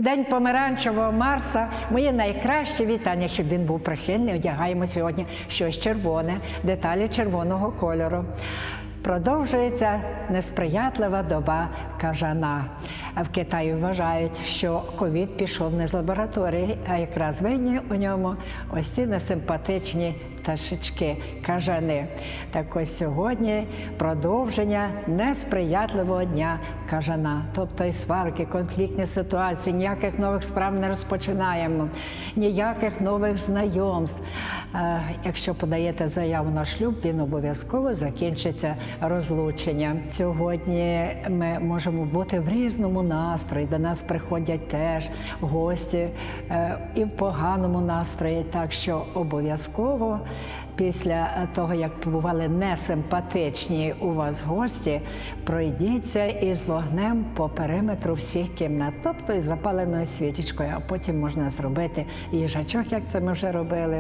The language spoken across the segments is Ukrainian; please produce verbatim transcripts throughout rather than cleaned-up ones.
День помаранчевого Марса. Мої найкращі вітання, щоб він був прихильний. Одягаємо сьогодні щось червоне, деталі червоного кольору. Продовжується несприятлива доба кажана. В Китаї вважають, що ковід пішов не з лабораторії, а якраз винні у ньому ось ці несимпатичні пташечки, кажани. Так ось сьогодні продовження несприятливого дня кажана. Тобто і сварки, конфліктні ситуації, ніяких нових справ не розпочинаємо, ніяких нових знайомств. Якщо подаєте заяву на шлюб, він обов'язково закінчиться розлученням. Сьогодні ми можемо бути в різному настрої. До нас приходять теж гості і в поганому настрої. Так що обов'язково після того, як побували несимпатичні у вас гості, пройдіться із вогнем по периметру всіх кімнат, тобто із запаленою свічечкою, а потім можна зробити їжачок, як це ми вже робили.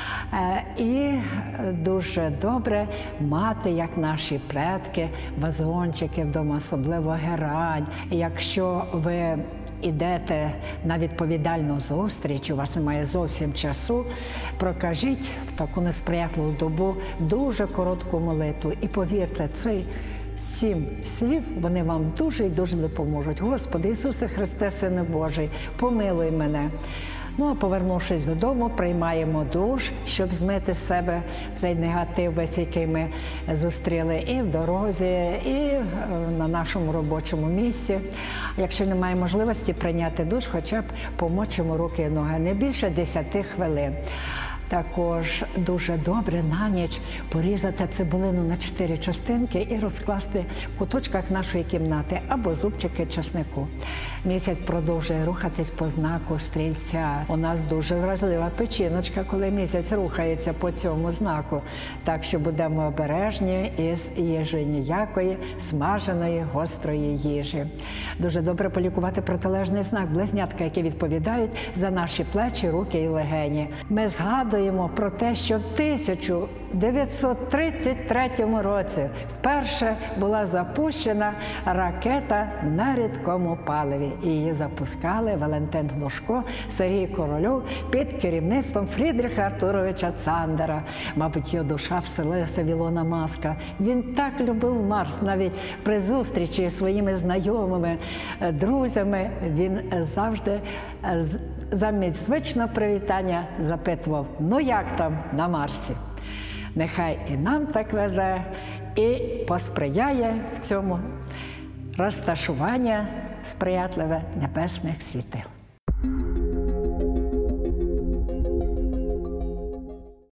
І дуже добре мати, як наші предки, вазончики вдома, особливо герань. Якщо ви ідете на відповідальну зустріч, у вас немає зовсім часу, прокажіть в таку несприятливу добу дуже коротку молитву. І повірте, цей сім слів, вони вам дуже і дуже допоможуть. Господи Ісусе Христе, Сине Божий, помилуй мене. Ну, а повернувшись додому, приймаємо душ, щоб змити з себе цей негатив весь, який ми зустріли і в дорозі, і на нашому робочому місці. Якщо немає можливості прийняти душ, хоча б помочимо руки і ноги, не більше десяти хвилин. Також дуже добре на ніч порізати цибулину на чотири частинки і розкласти в куточках нашої кімнати або зубчики часнику. Місяць продовжує рухатись по знаку Стрільця. У нас дуже вразлива печіночка, коли місяць рухається по цьому знаку. Так що будемо обережні із їжею, ніякої смаженої, гострої їжі. Дуже добре полікувати протилежний знак, близнятка, які відповідають за наші плечі, руки і легені. Ми згадуємо про те, що в тисяча дев'ятсот тридцять третьому році вперше була запущена ракета на рідкому паливі. І її запускали Валентин Глушко, Сергій Корольов під керівництвом Фрідріха Артуровича Цандера. Мабуть, його душа вселилася в Ілона Маска. Він так любив Марс, навіть при зустрічі зі своїми знайомими, друзями, він завжди замість звичного привітання запитував: «Ну як там на Марсі?» Нехай і нам так везе, і посприяє в цьому розташування сприятливе небесних світил.